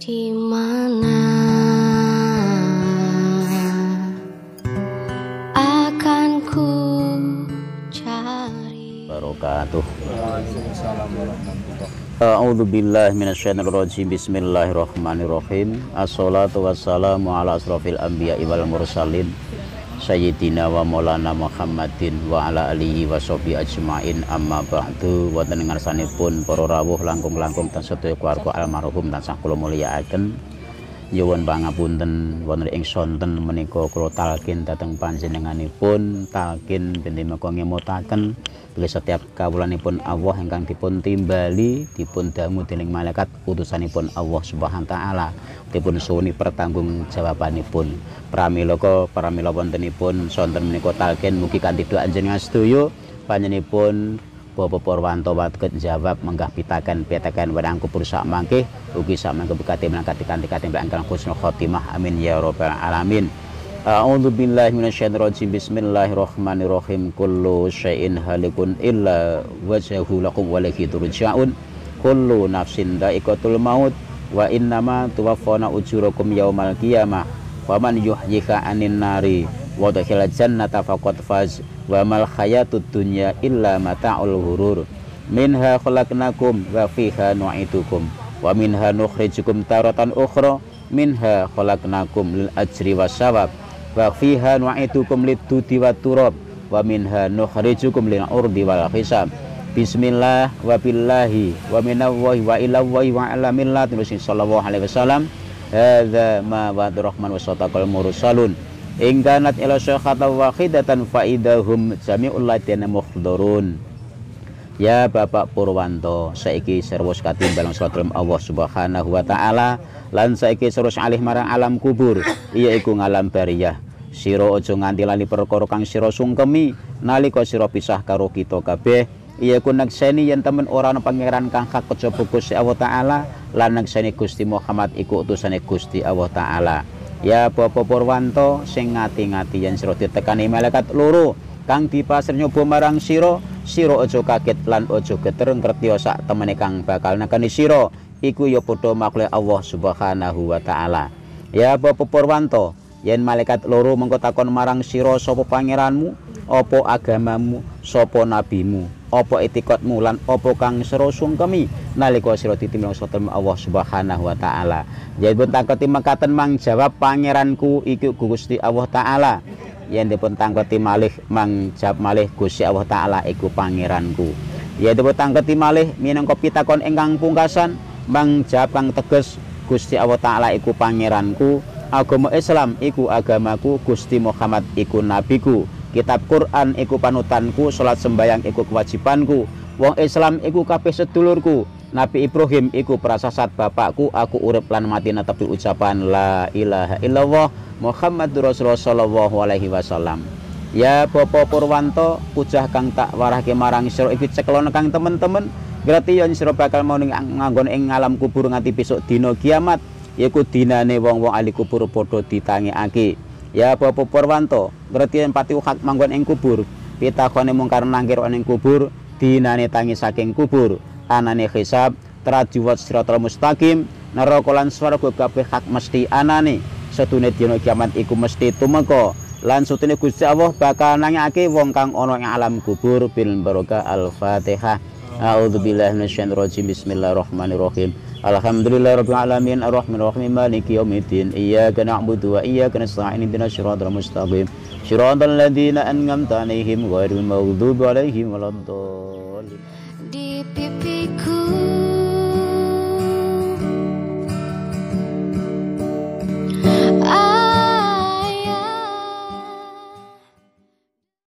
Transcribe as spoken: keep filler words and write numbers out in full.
Di mana akan ku cari Barokatuh. A'udzu billahi minasyaitonir rajim. Bismillahirrahmanirrahim. Assalatu wassalamu ala asrofil anbiya'i wal mursalin sayyidina wa maulana Muhammadin wa ala alihi wa sahbihi ajmain. Amma ba'du. Wonten ngarsanipun para rawuh langkung-langkung tan sedaya keluarga almarhum tansah kula mulyakaken. Nyuwun pangapunten wonten ing sonten menika kula talkin dhateng panjenenganipun, talkin pinten meka ngemutaken bilih setiap kawulanipun Allah ingkang dipun timbali dipun dangu dening malaikat utusanipun Allah Subhanahu wa taala, dipun suwuni pertanggungjawabanipun. Pramila ka pramila wontenipun sonten menika talkin mugi kanthi doa njenengan sedaya panjenenganipun Bapak Purwanto waget jawab menggah pitaken pitaken wedang kubur sak mangke ugi sak mangke bekati menangkati kanthi-kanthi ingkang husnul khotimah amin ya rabbal alamin. A'udzu billahi minasyaitonir rajim. Bismillahirrahmanirrahim. Kullu syai'in halikun illa wajhahu lakum wa ilaihi turja'un. Kullu nafsin dha'iqatul maut wa innama tuwaffawna ujurakum yaumal qiyamah. Faman yuhyiha 'anin nari wa dakhala jannata faqad faz wa mal hayatud dunya illa mata'ul ghurur. Minha khalaqnakum wa fiha nu'idukum wa minha nukhrijukum taratan ukhra minha khalaqnakum lil ajri wasawab wa fiha nu'idukum lid-dudi wat turab wa minha nukhrijukum lil urdi wal hisab. Bismillah wa billahi wa minallahi wa ilallahi wa ala millati Rasul sallallahu alaihi wasallam. Hadza ma wa'ada rahman wa sadaqal mursalun. In kanat ila syakhatan wahidatan faidahum jami'ul ladina muhdharun. Ya Bapak Purwanto, saiki serwus katimbang salat Allah Subhanahu wa taala lan saiki serus alih marang alam kubur, iya iku ngalam bariyah. Sira aja nganti lali perkara kang sira sungkemi nalika sira pisah karo kita kabeh. Iya ku nekseni yen temen ora ana pangeran kang hak kejaba Gusti Allah taala lan nekseni Gusti Muhammad iku utusane Gusti Allah taala. Ya Bapak Purwanto, sing ngati-ngati yen sira ditekani malaikat loro kang dipasir nyoba marang sira, sira aja kaget lan aja geter ngerti sak temene kang bakal nekani sira iku ya padha makhluk Allah Subhanahu wa taala. Ya Bapak Purwanto, yen malaikat loro mengko takon marang sira sapa pangeranmu, apa agamamu, sapa nabimu, apa etikatmu lan apa kang sira sungkemi nalika sira ditimbang satem Allah Subhanahu wa taala. Yen pun tangketi mekaten mang jawab pangeranku iku Gusti Allah taala. Yen dipun tangketi malih mang jawab malih Gusti Allah taala iku pangeranku. Yen dipun tangketi malih minangka pitakon ingkang pungkasan mang jawab kang teges Gusti Allah taala iku pangeranku. Agama Islam iku agamaku, Gusti Muhammad iku nabiku, kitab Quran iku panutanku, salat sembayang iku kewajibanku, wong Islam iku kabeh sedulurku, Nabi Ibrahim iku prasasat bapakku, aku urip lan mati netepi ucapan la ilaha illallah Muhammadur Rasulullah sallallahu alaihi wasallam. Ya Bapak Purwanto, pujah kang tak warahke marang sira iki ceklon kang temen-temen ngerti yen sira bakal mau nganggon ing alam kubur nganti besok dina kiamat, yaiku dinane wong-wong ahli kubur padha ditangekake. Ya Bapak Purwanto, ngerti yen pati hak manggon ing kubur, pitakone mungkar nangkir ing kubur, dinane tangi saking kubur, anane hisab, trajiwat siratal mustaqim, neraka lan swarga kabeh hak mesti anane. Sedune dina kiamat iku mesti tumeka lan sutune Gusti Allah bakal nangekake wong kang ana ing alam kubur. Bil barokah Al-Fatihah. A'udzu billahi minasyaitonir rajim. Bismillahirrahmanirrahim. Alhamdulillahirabbil alamin arrahmanir rahim maliki yaumiddin. Iyyaka na'budu wa iyyaka nasta'in ihdinas siratal mustaqim. Shiratal ladzina an'amta 'alaihim ghairil maghdubi 'alaihim waladdallin. di pipiku.